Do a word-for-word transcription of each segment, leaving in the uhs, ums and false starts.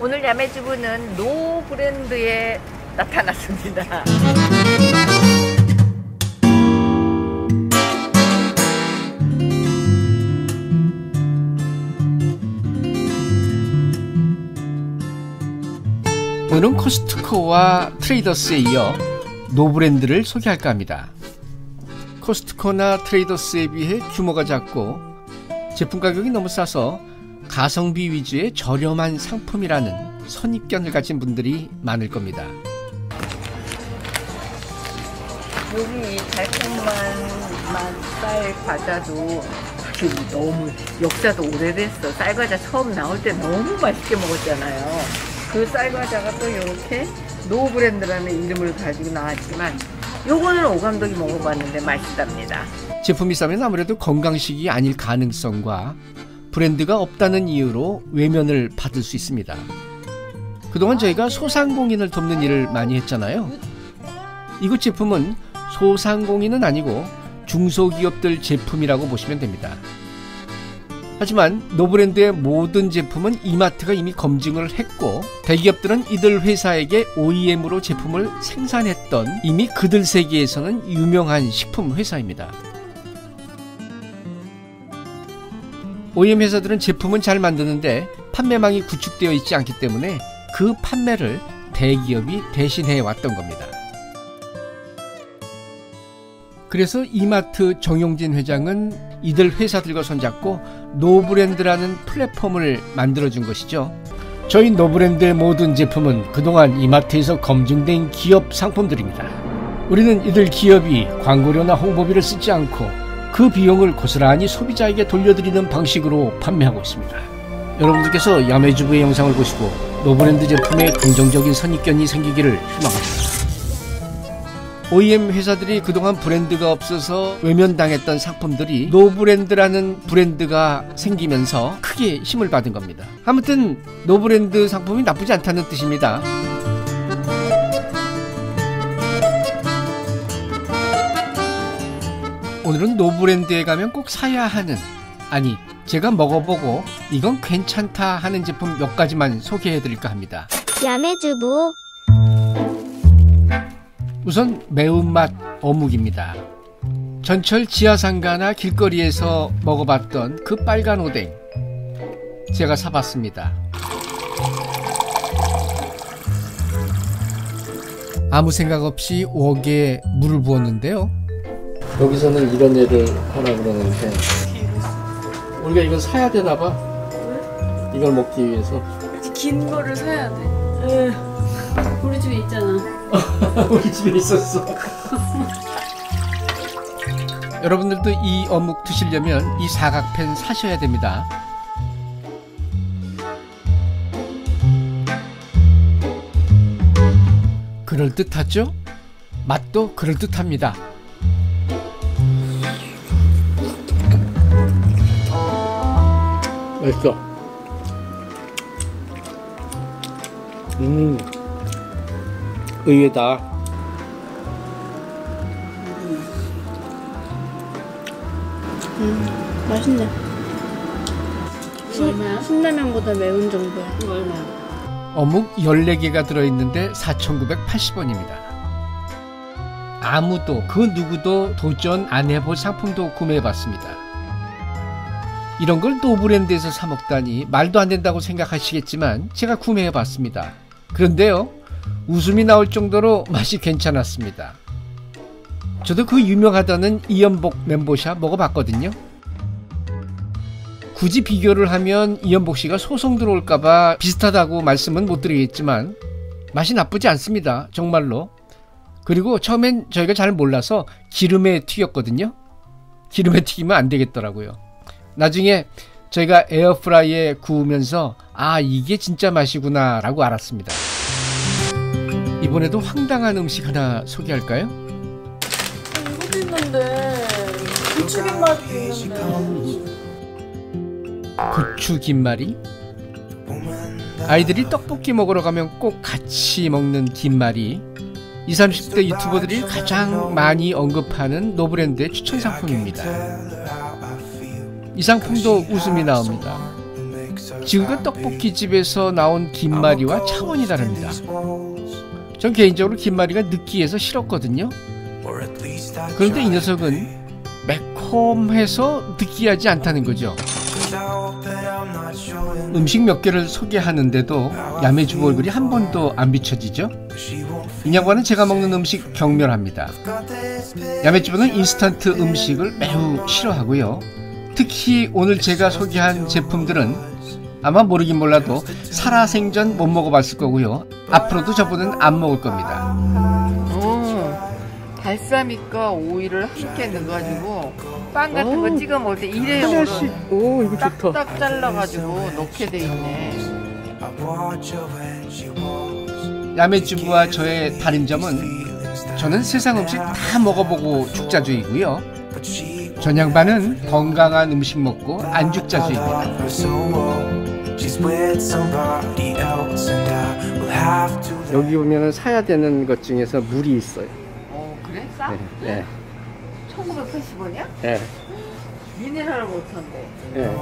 오늘 야매주부는 노 브랜드에 나타났습니다. 오늘은 코스트코와 트레이더스에 이어 노브랜드를 소개할까 합니다. 코스트코나 트레이더스에 비해 규모가 작고 제품 가격이 너무 싸서 가성비 위주의 저렴한 상품이라는 선입견을 가진 분들이 많을 겁니다. 여기 이 달콤한 맛 쌀 과자도 사실 너무 역사도 오래됐어. 쌀 과자 처음 나올 때 너무 맛있게 먹었잖아요. 그 쌀 과자가 또 이렇게 노 브랜드라는 이름을 가지고 나왔지만 요거는 오감독이 먹어봤는데 맛있답니다. 제품이 싸면 아무래도 건강식이 아닐 가능성과 브랜드가 없다는 이유로 외면을 받을 수 있습니다. 그동안 저희가 소상공인을 돕는 일을 많이 했잖아요. 이곳 제품은 소상공인은 아니고 중소기업들 제품이라고 보시면 됩니다. 하지만 노브랜드의 모든 제품은 이마트가 이미 검증을 했고 대기업들은 이들 회사에게 오이엠으로 제품을 생산했던 이미 그들 세계에서는 유명한 식품 회사입니다. 오이엠 회사들은 제품은 잘 만드는데 판매망이 구축되어 있지 않기 때문에 그 판매를 대기업이 대신해 왔던 겁니다. 그래서 이마트 정용진 회장은 이들 회사들과 손잡고 노브랜드라는 플랫폼을 만들어준 것이죠. 저희 노브랜드의 모든 제품은 그동안 이마트에서 검증된 기업 상품들입니다. 우리는 이들 기업이 광고료나 홍보비를 쓰지 않고 그 비용을 고스란히 소비자에게 돌려드리는 방식으로 판매하고 있습니다. 여러분들께서 야매주부의 영상을 보시고 노브랜드 제품에 긍정적인 선입견이 생기기를 희망합니다. 오이엠 회사들이 그동안 브랜드가 없어서 외면당했던 상품들이 노브랜드라는 브랜드가 생기면서 크게 힘을 받은 겁니다. 아무튼 노브랜드 상품이 나쁘지 않다는 뜻입니다. 오늘은 노브랜드에 가면 꼭 사야 하는, 아니 제가 먹어보고 이건 괜찮다 하는 제품 몇 가지만 소개해드릴까 합니다. 야매주부. 우선 매운맛 어묵입니다. 전철 지하상가나 길거리에서 먹어봤던 그 빨간 오뎅 제가 사봤습니다. 아무 생각 없이 웍에 물을 부었는데요. 여기서는 이런 애를 하라 그러는데 우리가 이걸 사야 되나봐. 이걸 먹기 위해서 긴 거를 사야 돼. 에휴, 우리 집에 있잖아. 우리 집에 있었어. 여러분들도 이 어묵 드시려면 이 사각팬 사셔야 됩니다. 그럴듯하죠? 맛도 그럴듯합니다. 맛있어. 음, 의외다. 음, 맛있네. 얼마야? 신라면보다 매운 정도야. 이거 얼마야? 어묵 열네 개가 들어있는데 사천구백팔십 원입니다. 아무도 그 누구도 도전 안 해볼 상품도 구매해봤습니다. 이런 걸 노브랜드에서 사 먹다니 말도 안 된다고 생각하시겠지만 제가 구매해봤습니다. 그런데요, 웃음이 나올 정도로 맛이 괜찮았습니다. 저도 그 유명하다는 이연복 멘보샤 먹어봤거든요. 굳이 비교를 하면 이연복 씨가 소송 들어올까봐 비슷하다고 말씀은 못 드리겠지만 맛이 나쁘지 않습니다. 정말로. 그리고 처음엔 저희가 잘 몰라서 기름에 튀겼거든요. 기름에 튀기면 안 되겠더라고요. 나중에 저희가 에어프라이에 구우면서 아, 이게 진짜 맛이구나 라고 알았습니다. 이번에도 황당한 음식 하나 소개할까요? 이것도 있는데 고추김말도 있는데. 고추김말이? 아이들이 떡볶이 먹으러 가면 꼭 같이 먹는 김말이 이십, 삼십 대 유튜버들이 가장 많이 언급하는 노브랜드의 추천 상품입니다. 이 상품도 웃음이 나옵니다. 지금껏 떡볶이집에서 나온 김말이와 차원이 다릅니다. 전 개인적으로 김말이가 느끼해서 싫었거든요. 그런데 이 녀석은 매콤해서 느끼하지 않다는 거죠. 음식 몇 개를 소개하는데도 야매주부 얼굴이 한 번도 안 비춰지죠. 이 양반은 제가 먹는 음식 경멸합니다. 야매주부는 인스턴트 음식을 매우 싫어하고요. 특히 오늘 제가 소개한 제품들은 아마 모르긴 몰라도 살아생전 못 먹어봤을 거고요. 앞으로도 저분은 안 먹을 겁니다. 어, 발사믹과 오일을 함께 넣어가지고 빵 같은 거 찍어 먹을 때 일회용으로 오, 이거 좋다. 딱딱 잘라가지고 넣게 돼 있네. 야매주부와 저의 다른 점은 저는 세상 음식 다 먹어보고 죽자주의고요. 전 양반은 건강한 음식 먹고 안 죽자주의입니다. 여기 보면 사야 되는 것 중에서 물이 있어요. 어, 그래? 싸? 네. 네. 천구백팔십 원이야? 네. 미네랄 워터인데. 네.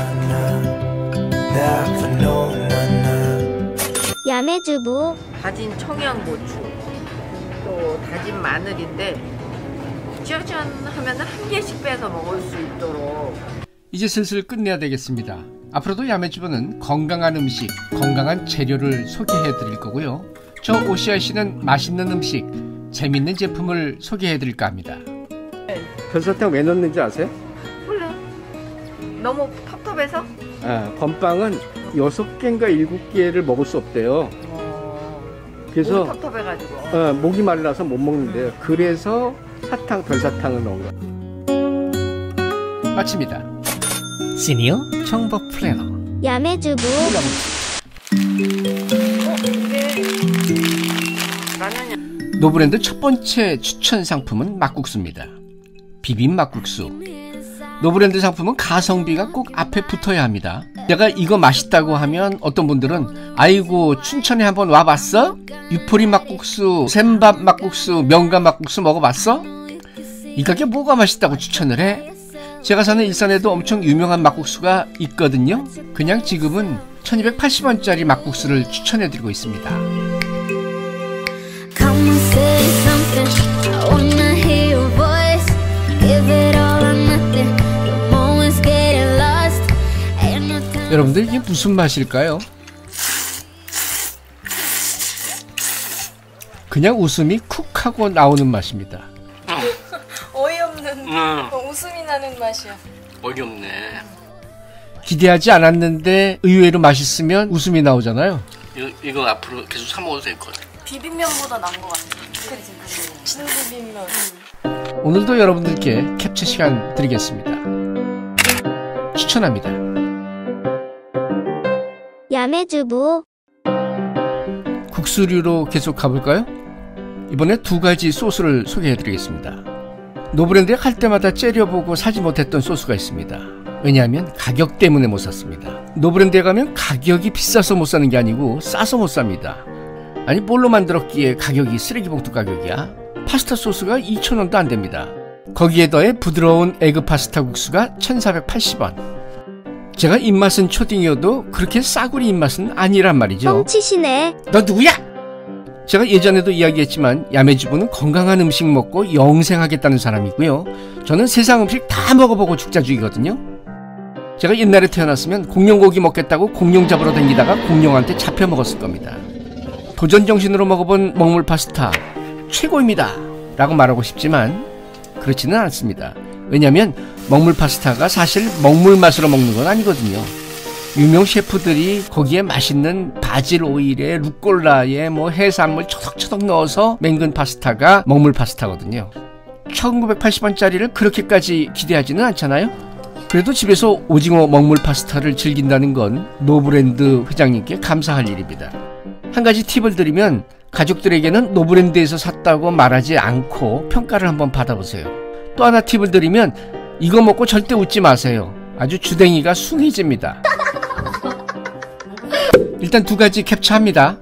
야매주부 다진 청양고추, 또 다진 마늘인데 짜잔 하면 한 개씩 빼서 먹을 수 있도록. 이제 슬슬 끝내야 되겠습니다. 앞으로도 야매주부는 건강한 음식, 건강한 재료를 소개해 드릴 거고요. 저 오시아 씨는 맛있는 음식, 재밌는 제품을 소개해 드릴까 합니다. 별사탕 왜 넣는지 아세요? 몰라. 너무 텁텁해서? 아, 건빵은 여섯 개인가 일곱 개를 먹을 수 없대요. 어, 그래서 목이 텁텁해가지고. 어, 목이 말라서 못 먹는데요. 그래서 사탕, 별사탕을 넣은 거예요. 마칩니다. 시니어 정보 플래너 야매주부 어, 이게 라면이야. 노브랜드 첫 번째 추천 상품은 막국수입니다. 비빔 막국수. 노브랜드 상품은 가성비가 꼭 앞에 붙어야 합니다. 내가 이거 맛있다고 하면 어떤 분들은 아이고 춘천에 한번 와봤어? 유포리 막국수, 샘밥 막국수, 명가 막국수 먹어봤어? 이 가게 뭐가 맛있다고 추천을 해? 제가 사는 일산에도 엄청 유명한 막국수가 있거든요. 그냥 지금은 천이백팔십 원짜리 막국수를 추천해드리고 있습니다. Come and say something. I wanna hear your voice. Give it all or nothing. The moment's getting lost. Ain't no time. 여러분들 이게 무슨 맛일까요? 그냥 웃음이 쿡 하고 나오는 맛입니다. 어이없는 웃음이 나는 맛이야. 어이없네. 기대하지 않았는데 의외로 맛있으면 웃음이 나오잖아요. 이거, 이거 앞으로 계속 사 먹어도 될 것 같아. 비빔면보다 나은 것 같아. 그치? 진비빔면. 오늘도 여러분들께 캡처 시간 드리겠습니다. 추천합니다. 야매주부 국수류로 계속 가볼까요? 이번에 두 가지 소스를 소개해드리겠습니다. 노브랜드에 갈 때마다 째려보고 사지 못했던 소스가 있습니다. 왜냐하면 가격 때문에 못 샀습니다. 노브랜드에 가면 가격이 비싸서 못 사는 게 아니고 싸서 못 삽니다. 아니 뭘로 만들었기에 가격이 쓰레기 봉투 가격이야? 파스타 소스가 이천 원도 안 됩니다. 거기에 더해 부드러운 에그 파스타 국수가 천사백팔십 원. 제가 입맛은 초딩이어도 그렇게 싸구리 입맛은 아니란 말이죠. 뻥치시네. 너 누구야? 제가 예전에도 이야기했지만 야매주부는 건강한 음식 먹고 영생하겠다는 사람이고요. 저는 세상 음식 다 먹어보고 죽자주의거든요. 제가 옛날에 태어났으면 공룡고기 먹겠다고 공룡 잡으러 다니다가 공룡한테 잡혀 먹었을 겁니다. 도전정신으로 먹어본 먹물 파스타 최고입니다 라고 말하고 싶지만 그렇지는 않습니다. 왜냐하면 먹물 파스타가 사실 먹물 맛으로 먹는 건 아니거든요. 유명 셰프들이 거기에 맛있는 바질 오일에 루꼴라에 뭐 해산물 초덕초덕 넣어서 맹근 파스타가 먹물 파스타거든요. 천구백팔십 원짜리를 그렇게까지 기대하지는 않잖아요. 그래도 집에서 오징어 먹물 파스타를 즐긴다는 건 노브랜드 회장님께 감사할 일입니다. 한 가지 팁을 드리면 가족들에게는 노브랜드에서 샀다고 말하지 않고 평가를 한번 받아보세요. 또 하나 팁을 드리면 이거 먹고 절대 웃지 마세요. 아주 주댕이가 숭해집니다. 일단 두 가지 캡처합니다.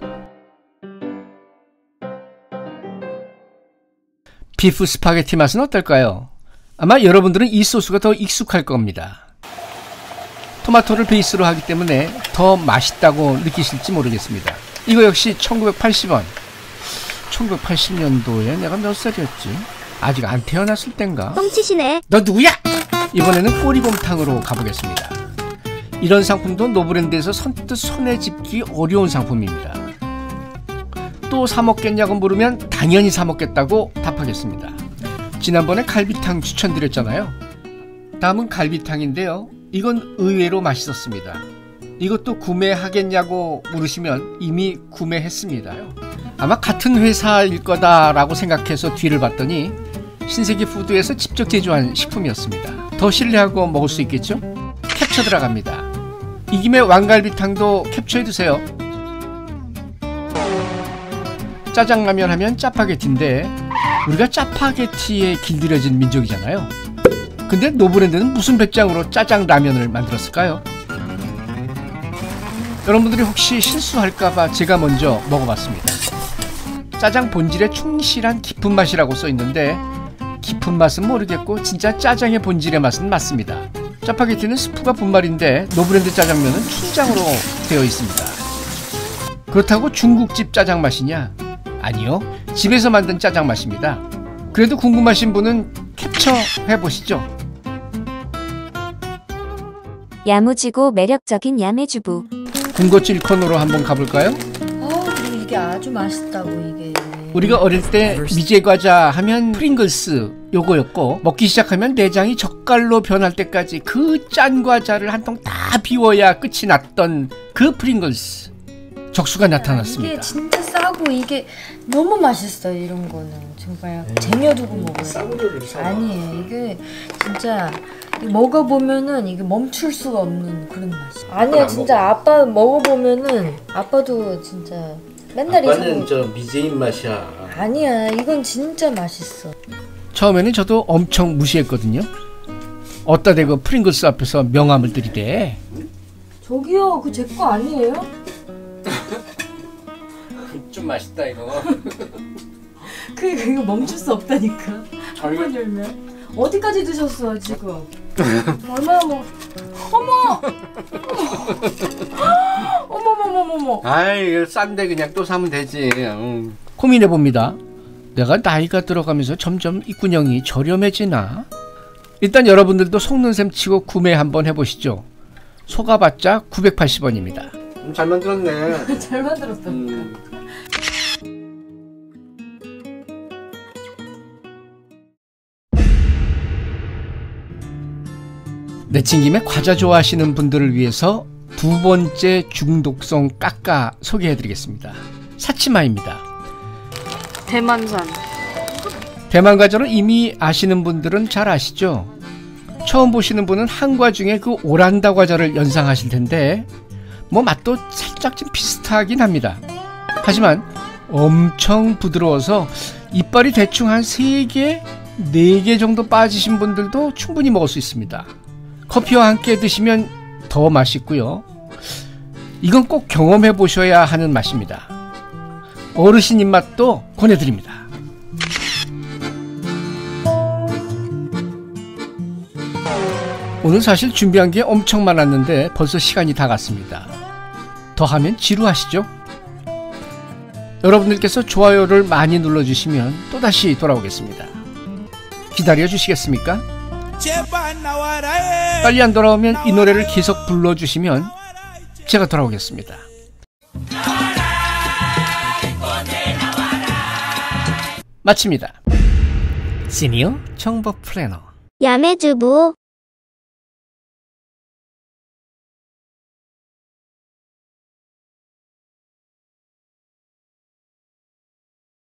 비프 스파게티 맛은 어떨까요? 아마 여러분들은 이 소스가 더 익숙할 겁니다. 토마토를 베이스로 하기 때문에 더 맛있다고 느끼실지 모르겠습니다. 이거 역시 천구백팔십 원. 천구백팔십 년도에 내가 몇 살이었지? 아직 안 태어났을 땐가? 뻥치시네. 너 누구야? 이번에는 꼬리곰탕으로 가보겠습니다. 이런 상품도 노브랜드에서 선뜻 손에 집기 어려운 상품입니다. 또 사 먹겠냐고 물으면 당연히 사 먹겠다고 답하겠습니다. 지난번에 갈비탕 추천드렸잖아요. 다음은 갈비탕인데요. 이건 의외로 맛있었습니다. 이것도 구매하겠냐고 물으시면 이미 구매했습니다요. 아마 같은 회사일 거다라고 생각해서 뒤를 봤더니 신세계 푸드에서 직접 제조한 식품이었습니다. 더 신뢰하고 먹을 수 있겠죠? 캡처 들어갑니다. 이 김에 왕갈비탕도 캡처해두세요. 짜장라면 하면 짜파게티인데 우리가 짜파게티에 길들여진 민족이잖아요. 근데 노브랜드는 무슨 배짱으로 짜장라면을 만들었을까요? 여러분들이 혹시 실수할까봐 제가 먼저 먹어봤습니다. 짜장 본질에 충실한 깊은 맛이라고 써있는데 깊은 맛은 모르겠고 진짜 짜장의 본질의 맛은 맞습니다. 짜파게티는 스프가 분말인데 노브랜드 짜장면은 춘장으로 되어 있습니다. 그렇다고 중국집 짜장 맛이냐? 아니요, 집에서 만든 짜장 맛입니다. 그래도 궁금하신 분은 캡처해보시죠. 야무지고 매력적인 야매주부. 군것질 코너로 한번 가볼까요? 어, 그리고 이게 아주 맛있다고 이게. 우리가 어릴 때 미제과자 하면 프링글스 요거였고 먹기 시작하면 내장이 젓갈로 변할 때까지 그 짠 과자를 한 통 다 비워야 끝이 났던 그 프링글스. 적수가 나타났습니다. 이게 진짜 싸고 이게 너무 맛있어요. 이런 거는 정말 쟁여두고 먹어요. 아니에요. 이게 진짜 먹어보면은 이게 멈출 수가 없는 그런 맛이. 아니야, 진짜 아빠 먹어보면은 아빠도 진짜 맨날 아빠는 저 미제 입맛이야. 아니야, 이건 진짜 맛있어. 처음에는 저도 엄청 무시했거든요. 어따 대고 프링글스 앞에서 명함을 들이대. 저기요, 그 제 거 아니에요? 좀 맛있다 이거. 그 이거 멈출 수 없다니까. 한번 열면 어디까지 드셨어 지금? 얼마나 먹? 어머! 어머머머머머! 아이, 싼데 그냥 또 사면 되지. 응. 고민해봅니다. 내가 나이가 들어가면서 점점 입구녕이 저렴해지나? 일단 여러분들도 속는 셈 치고 구매 한번 해보시죠. 속아봤자 구백팔십 원입니다. 잘 만들었네. 잘 만들었다. 음. 내친 김에 과자 좋아하시는 분들을 위해서 두 번째 중독성 깎아 소개해드리겠습니다. 사치마입니다. 대만산. 대만 과자로 이미 아시는 분들은 잘 아시죠? 처음 보시는 분은 한과 중에 그 오란다 과자를 연상하실 텐데 뭐 맛도 살짝 좀 비슷하긴 합니다. 하지만 엄청 부드러워서 이빨이 대충 한 세 개, 네 개 정도 빠지신 분들도 충분히 먹을 수 있습니다. 커피와 함께 드시면 더 맛있고요. 이건 꼭 경험해 보셔야 하는 맛입니다. 어르신 입맛도 권해드립니다. 오늘 사실 준비한 게 엄청 많았는데 벌써 시간이 다 갔습니다. 더 하면 지루하시죠? 여러분들께서 좋아요를 많이 눌러주시면 또다시 돌아오겠습니다. 기다려 주시겠습니까? 빨리 안 돌아오면 이 노래를 계속 불러주시면 제가 돌아오겠습니다. 마칩니다. 시니어 정보 플래너 야매주부.